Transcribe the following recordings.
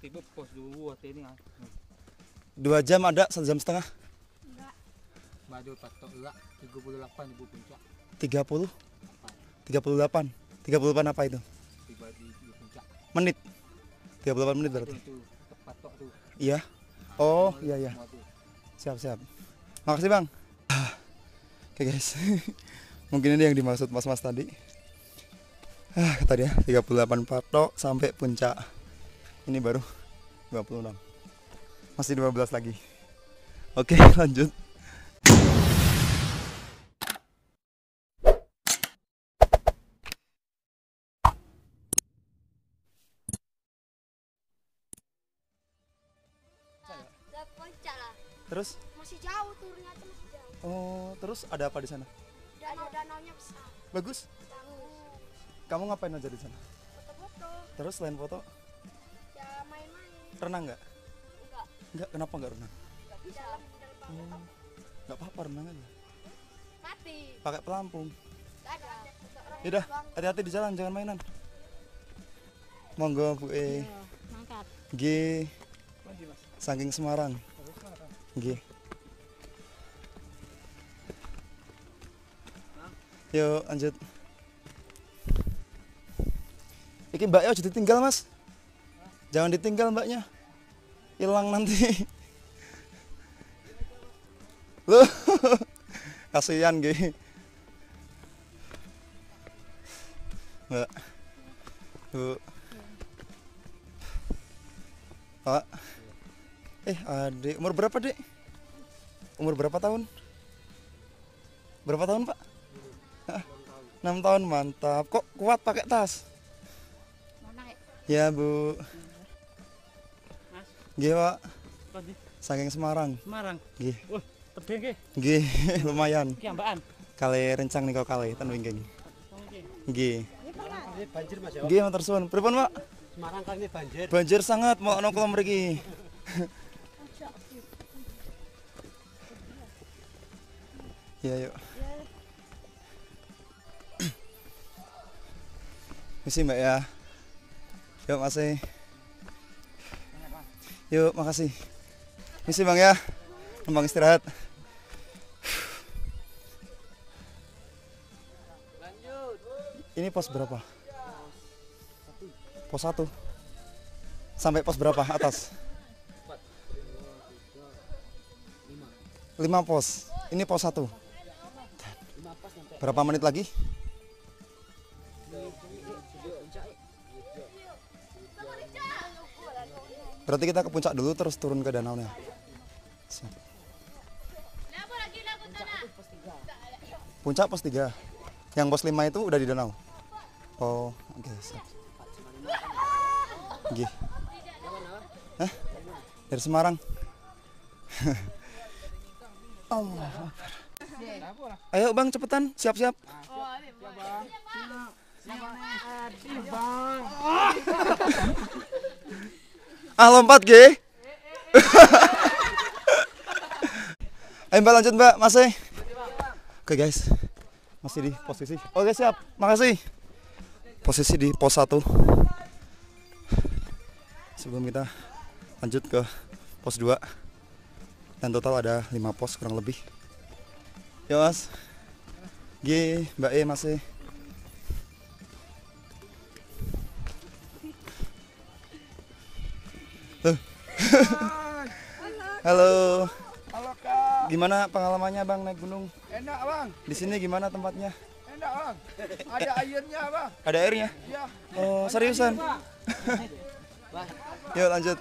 Tiba pos 2 ini. 2 jam ada, 1 jam setengah. Enggak. Baju patok enggak 38 Ibu Puncak. 30. 38. 38 apa itu? Tiba di Puncak. Menit. 38 menit berarti. Itu patok tuh. Iya. Oh, iya iya. Siap, siap. Makasih, Bang. Oke, guys. Mungkin ini yang dimaksud mas-mas tadi. Kata dia 38 patok sampai puncak. Ini baru 26. Masih 12 lagi. Oke, lanjut. Ke puncak lah. Terus? Masih jauh turunnya tuh masih jauh. Oh, terus ada apa di sana? Danau-danaunya besar. Bagus. Bagus. Kamu ngapain aja di sana? Foto-foto. Terus selain foto, Ya main-main. renang nggak? Enggak. Nggak, kenapa nggak renang? Enggak bisa. Dalam banget. Nggak apa-apa renang aja. Mati. Pakai pelampung. Enggak ada. Yaudah, hati-hati di jalan, jangan mainan. Monggo Bu E. Mangkat. G. Saking Semarang. G. Yuk lanjut. Iki mbaknya aja ditinggal mas. Jangan ditinggal mbaknya. Hilang nanti. Loh. Kasihan G. Mbak. Bu. Pak. Adik, umur berapa dek? Umur berapa tahun? Berapa tahun pak? 6 tahun, mantap. Kok kuat pakai tas? Ya bu. Gih pak. Saking Semarang. Semarang. Gih. Wah, tebing ke? Gih, lumayan. Ki ambaan. Kali rencang nih kau kali, tan wingging. Gih. Ini banjir Mas ya. Gih motor suwun. Pripun pak? Semarang kali ini banjir. Banjir sangat, mau ono kula mriki. Ya yuk. Misi mbak ya. Yuk makasih. Yuk makasih. Misi bang ya. Numpang istirahat. Lanjut. Ini pos berapa? Pos 1. Sampai pos berapa atas? 5 pos. Ini pos 1. Berapa menit lagi? Berarti kita ke puncak dulu terus turun ke danaunya. Siap. Puncak pos 3. Yang pos 5 itu udah di danau. Oh, oke, siap. Gih. Hah? Dari Semarang. Allah. Ayo bang cepetan, siap-siap. Lompat G. Ayo mbak lanjut mbak, masih. Oke guys, masih di posisi. Oke siap, makasih. Posisi di pos 1. Sebelum kita lanjut ke pos 2. Dan total ada 5 pos kurang lebih. Ya mas. G, mbak E masih. Halo. Halo Kak. Gimana pengalamannya Bang naik gunung? Enak Bang. Di sini gimana tempatnya? Enak Bang. Ada airnya Bang. Ada airnya? Iya. Oh, seriusan? Yuk lanjut.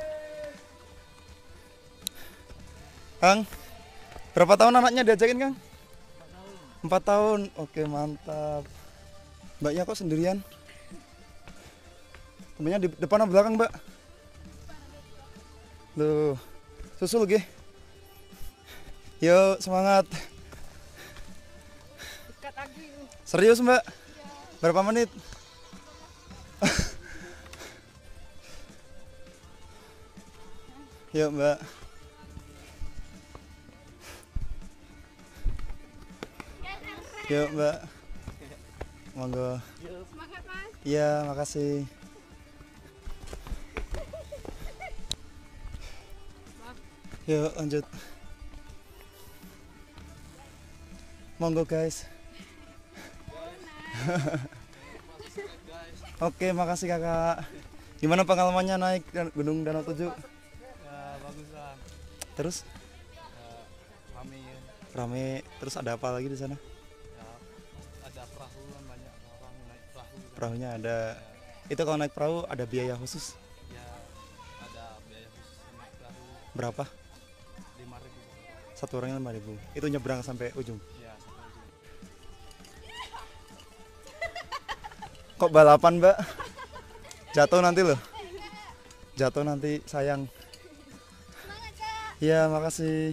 Kang, berapa tahun anaknya diajakin Kang? 4 tahun. Oke mantap. Mbaknya kok sendirian? Temennya di depan atau belakang Mbak? Loh, susul Ge. Yuk semangat. Serius Mbak? Berapa menit? Yuk Mbak. Yuk Mbak. Monggo. Semangat Mas. Iya, makasih. Yuk lanjut. Monggo guys. Oke, makasih kakak. Gimana pengalamannya naik Gunung Danau Tujuh? Ya bagus lah. Terus Rame ya. rame. Terus ada apa lagi di sana? Ya ada perahu kan, banyak orang naik perahu. Perahunya ada. Itu kalau naik perahu ada biaya khusus Ya ada biaya khusus naik perahu berapa? 5.000. Satu orangnya 5.000. Itu nyebrang sampai ujung. Ya sampai ujung. Kok balapan mbak? Jatuh nanti loh. Jatuh nanti sayang. Iya makasih.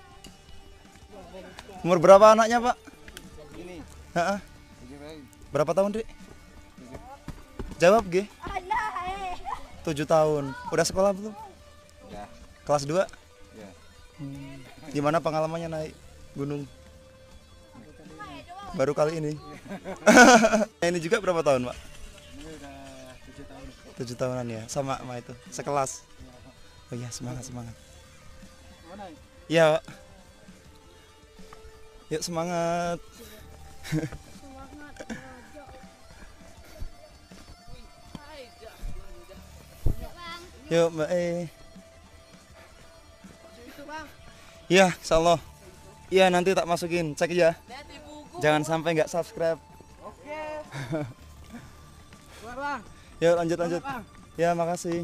Umur berapa anaknya pak? Ini. Ha-ha. Berapa tahun dek? Jawab G. 7 tahun. Udah sekolah belum? Ya. Kelas 2? Ya. Gimana pengalamannya naik gunung? Baru kali ini. Ini juga berapa tahun pak? Ini udah 7 tahun. 7 tahunan ya, sama itu, sekelas. Oh iya, semangat. Mana? Iya pak. Yuk semangat. Yuk mbak Iya, insyaallah. Iya nanti tak masukin, cek ya. Jangan sampai nggak subscribe. Oke. Bang. Yuk lanjut. Ya makasih.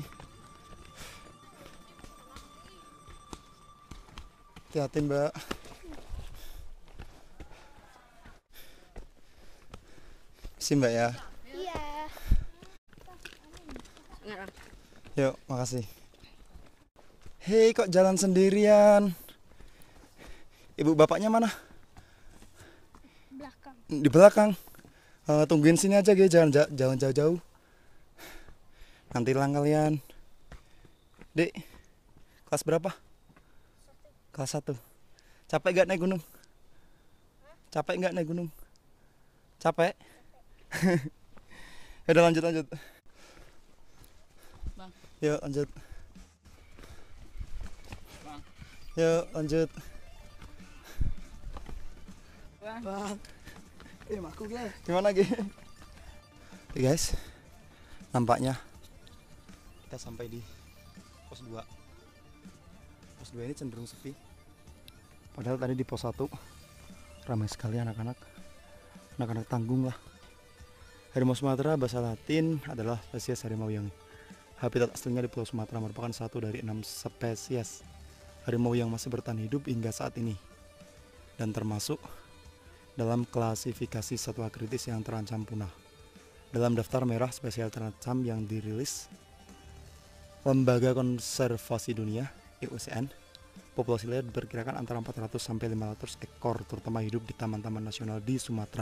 Hati-hati mbak. Sih mbak ya. Iya. Yuk makasih. Hei kok jalan sendirian? Ibu bapaknya mana? Belakang. Di belakang. Tungguin sini aja guys, jangan jauh-jauh. Nanti hilang kalian. Dek, kelas berapa? Kelas 1. Capek gak naik gunung? Capek gak naik gunung? Capek? Udah lanjut. Bang. Yuk lanjut. Bang. Yuk lanjut. Bang. Aku guys. Gimana Gi? Oke guys, nampaknya kita sampai di pos 2. Pos 2 ini cenderung sepi. Padahal tadi di pos 1 ramai sekali anak-anak tanggung lah. Harimau Sumatera bahasa Latin adalah spesies harimau yang habitat aslinya di Pulau Sumatera, merupakan satu dari 6 spesies harimau yang masih bertahan hidup hingga saat ini dan termasuk dalam klasifikasi satwa kritis yang terancam punah. Dalam daftar merah spesies terancam yang dirilis Lembaga Konservasi Dunia (IUCN), populasi liar diperkirakan antara 400 sampai 500 ekor, terutama hidup di taman-taman nasional di Sumatera.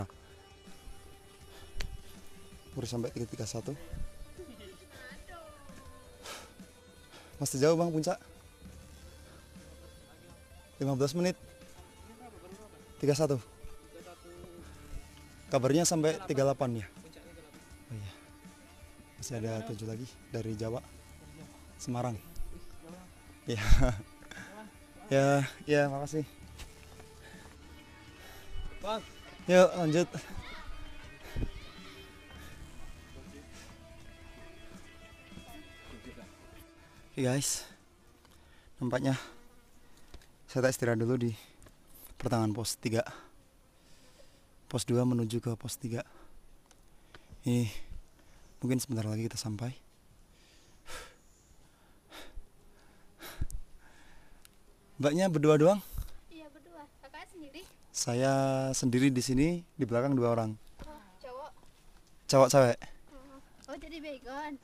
Baru sampai 331. Masih jauh bang puncak. 15 menit. 31. Kabarnya sampai 38 ya. Oh iya. Masih ada 7 lagi dari Jawa. Semarang. Ya. Ya, makasih. Bang. Yuk, lanjut. Oke guys. Nampaknya saya tak istirahat dulu di pertengahan pos 3. Pos 2 menuju ke pos 3. Ini mungkin sebentar lagi kita sampai. Mbaknya berdua doang? Iya berdua. Kakak sendiri? Saya sendiri di sini, di belakang 2 orang. Oh, cowok. Cowok cewek. Oh jadi begon.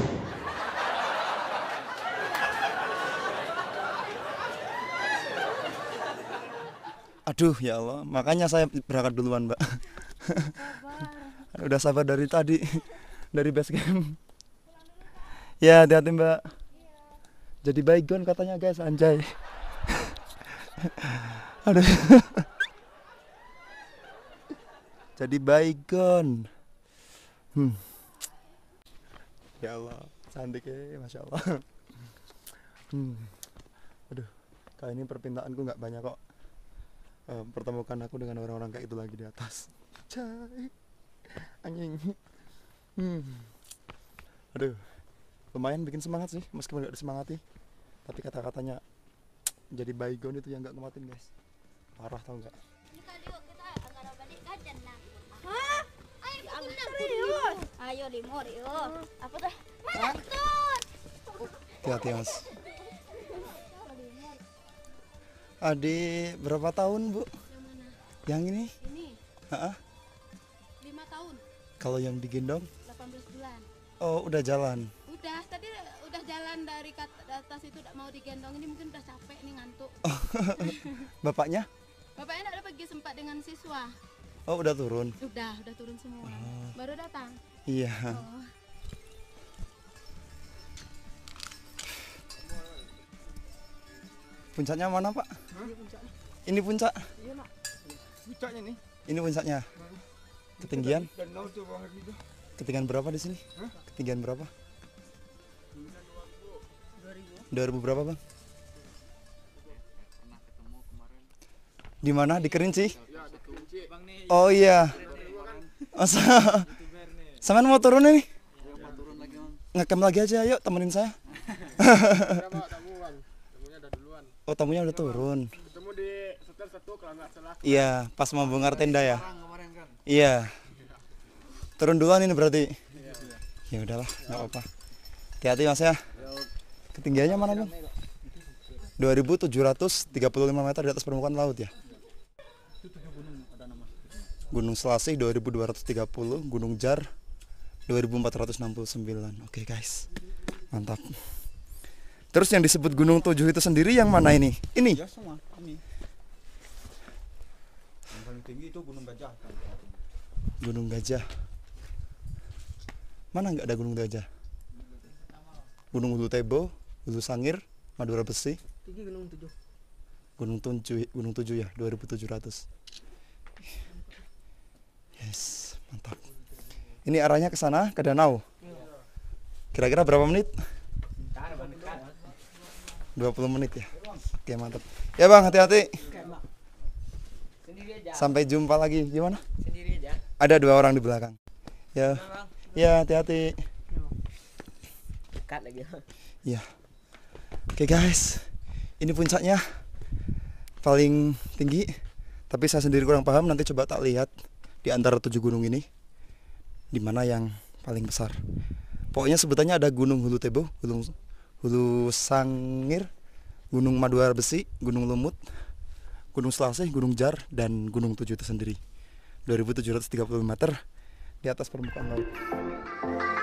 Aduh ya Allah, makanya saya berangkat duluan mbak. Sabar. Udah sabar dari tadi, dari base camp. Ya hati-hati mbak. Jadi baygon katanya guys, anjay. Aduh. Jadi baygon. Ya Allah, cantik ya, masya Allah. Aduh, Kali ini perpintaanku nggak banyak kok. Pertemukan aku dengan orang-orang kayak itu lagi di atas. Cai, anjing. Aduh, lumayan bikin semangat sih, meskipun nggak disemangati. Tapi kata-katanya jadi baygon itu yang nggak ngematin guys. Parah tau nggak? Ayo Limur yuk. Apa tuh? Mana tut? Hati-hati mas. Adik berapa tahun bu? Yang mana? Yang ini? Ini Ha-ha. 5 tahun, Kalau yang digendong? 18 bulan. Oh udah jalan. Udah, tadi udah jalan dari atas itu udah mau digendong. Ini mungkin udah capek nih ngantuk. Bapaknya? Bapaknya udah pergi sempat dengan siswa. Oh udah turun. Udah turun semua. Baru datang. Iya. Oh. Puncaknya mana pak? Ini puncak. Iya nak. Puncaknya nih. Ini puncaknya. Ketinggian? Danau tuh bawah gitu. Ketinggian berapa di sini? Hah? Ketinggian berapa? 2000 berapa bang? Di mana? Di Kerinci? Oh iya. Masa? Sampean mau turun ini? Ngecamp lagi aja, yuk temenin saya. Tamunya udah duluan. Oh tamunya udah turun. Ketemu di setel 1 kalau nggak salah. Iya, pas mau bongkar tenda ya. Kemarin kan. Iya. Turun duluan ini berarti. Ya udahlah, nggak apa-apa. Hati-hati mas ya. Ketinggiannya mana bang? 2735 meter di atas permukaan laut ya. Gunung Selasih 2230, Gunung Jar 2469. Oke guys, mantap. Terus yang disebut Gunung 7 itu sendiri yang mana ini? Ini? Ya semua ini. Yang paling tinggi itu Gunung Gajah. Gunung Gajah. Mana nggak ada Gunung Gajah? Gunung Hulu Tebo, Hulu Sangir, Madura Besi. Tinggi Gunung 7. Gunung 7 ya, 2700. Yes, mantap. Ini arahnya ke sana, ke danau. Kira-kira berapa menit? 20 menit ya. Oke, mantap. Ya Bang, hati-hati. Sampai jumpa lagi. Gimana? Sendiri aja. Ada 2 orang di belakang. Ya. Ya, hati-hati. Dekat lagi. Ya. Oke guys, ini puncaknya paling tinggi. Tapi saya sendiri kurang paham. Nanti coba tak lihat di antara 7 gunung ini, di mana yang paling besar. Pokoknya sebutannya ada Gunung Hulu Tebo, Hulu Sangir, Gunung Madura Besi, Gunung Lumut, Gunung Selasih, Gunung Jar, dan Gunung 7 itu sendiri. 2730 meter di atas permukaan laut.